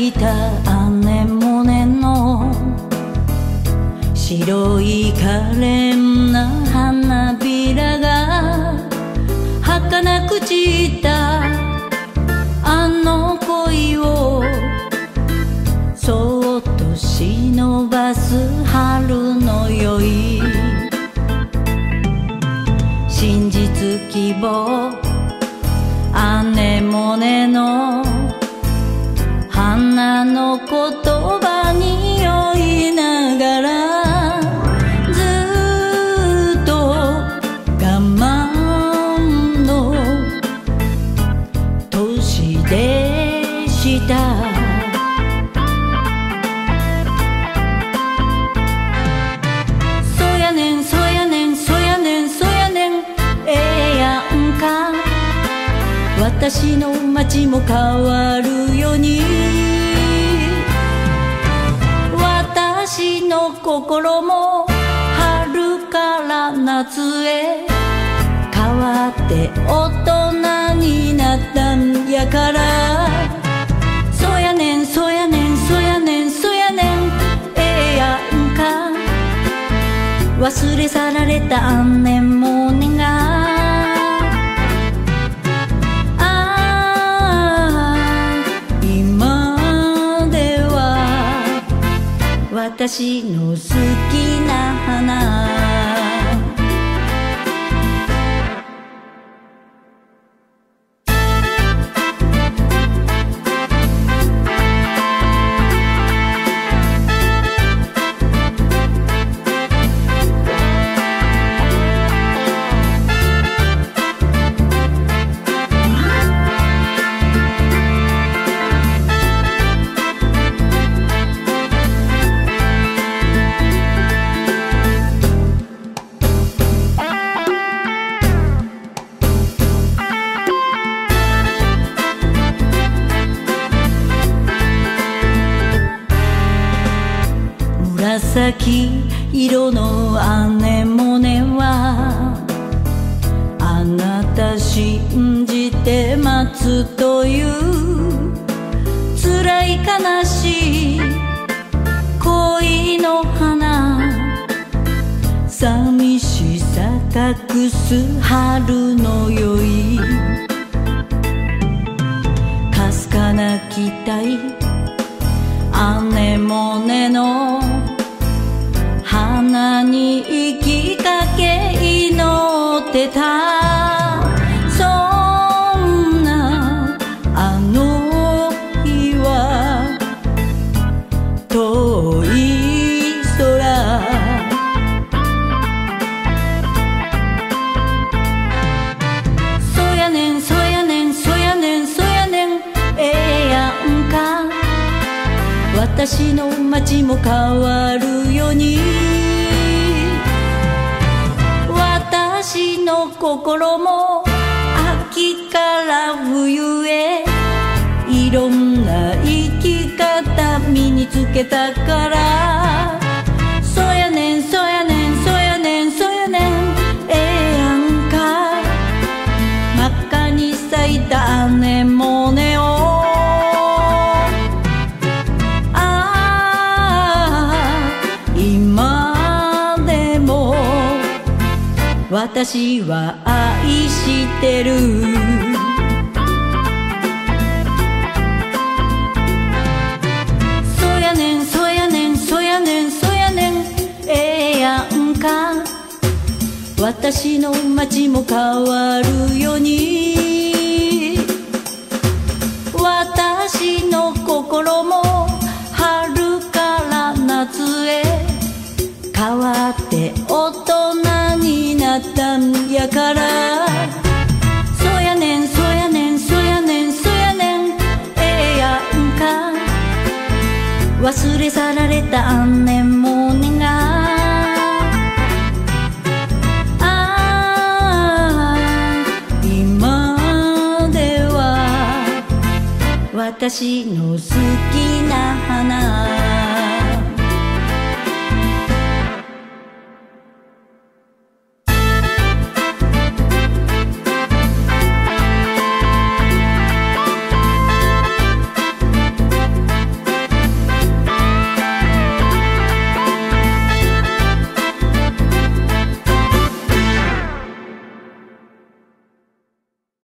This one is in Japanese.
いたアネモネの白い可憐な花びらが儚く散ったあの恋をそっと忍ばす春の宵、真実希望アネモネの花の言葉に酔いながらずっと我慢の年でした。そやねんそやねんそやねんそやねんええやんか、私の街も変わるように私の心も春から夏へ変わって大人になったんやから、そやねんそやねんそやねんそやねんええやんか、忘れ去られたアネモネが私の好きな花。紫色のアネモネはあなた信じて待つという辛い悲しい恋の花、寂しさ隠す春の宵、かすかな期待アネモネの花に生きかけ祈ってた、そんなあの日は遠い空、そやねんそやねんそやねんそやねんええやんか、私の街も変わるように私の心も秋から冬へいろんな生き方身につけたから、そやねんそやねんそやねんそやねんええやんか、真っ赤に咲いたアネモネを私は愛してる。そやねんそやねんそやねんそやねんええやんか、私の街も変わるように私の心も春から夏へ変わって大人になったんやから、そやねんそやねんそやねんそやねんええやんか、忘れ去られたアネモネが今では私の好きな花。